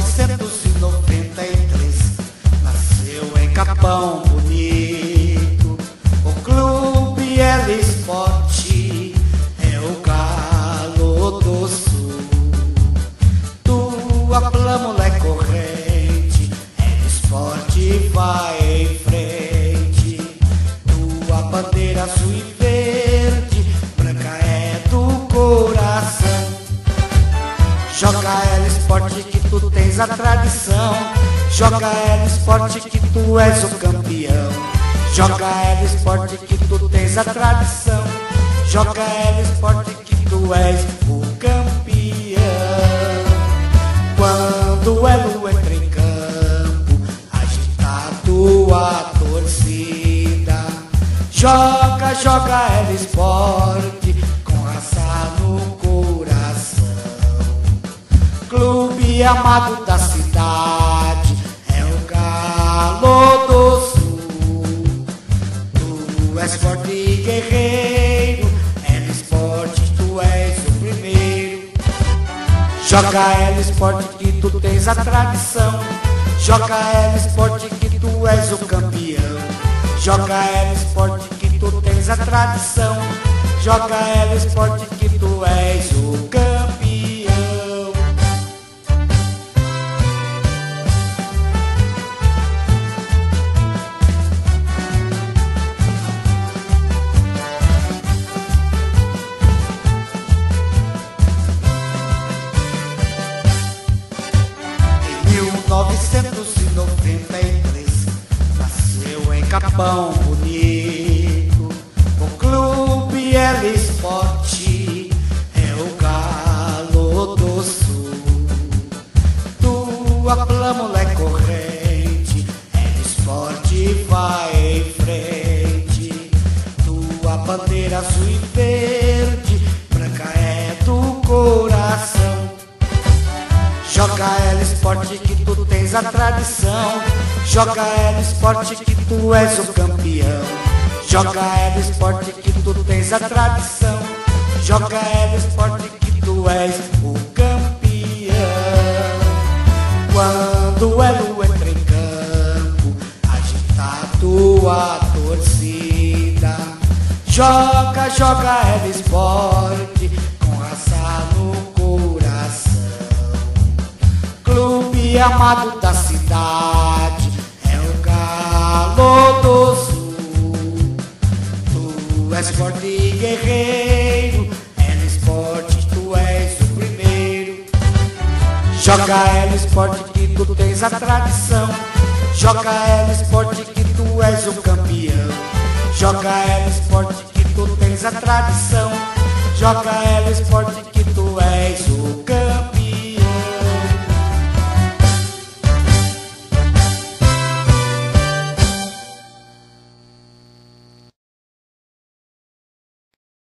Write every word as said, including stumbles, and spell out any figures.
novecentos e noventa e três nasceu em Capão Bonito o Clube L Esporte, é o Galo do Sul. Tua plâmula é corrente, L Esporte vai em frente. Tua bandeira azul e verde, branca é do coração. Joga L Esporte que tu tens a tradição, joga L Esporte que tu és o campeão. Joga L Esporte que tu tens a tradição, joga L Esporte que tu és o campeão. Quando o Elo entra em campo, agita a tua torcida. Joga, joga L Esporte com raça no coração. Clube amado da cidade, é o Galo do Sul. Tu és forte e guerreiro, L Esporte tu és o primeiro. Joga L Esporte que tu tens a tradição, joga L Esporte que tu és o campeão. Joga L Esporte que tu tens a tradição, joga L Esporte que tu és o campeão. mil novecentos e noventa e três nasceu em Capão Bonito o Clube L Esporte, é o Galo do Sul. Tua plâmula é corrente, L Esporte vai em frente. Tua bandeira azul e verde, branca é do coração. Joga L Esporte que tu tens a tradição, joga L Esporte que tu és o campeão. Joga L Esporte que tu tens a tradição, joga L Esporte que tu és o campeão. Quando o Elo entra em campo, agita a tua torcida. Joga, joga L Esporte com raça no coração. Clube amado da cidade, é o Galo do Sul. Tu és forte e guerreiro, L Esporte tu és o primeiro. Joga L Esporte que tu tens a tradição, joga L Esporte que tu és o campeão. Joga L Esporte que tu tens a tradição, joga L Esporte que tu és o campeão.